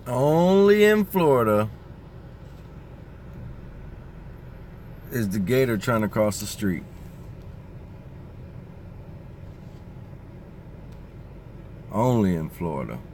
Only in Florida is the gator trying to cross the street. Only in Florida.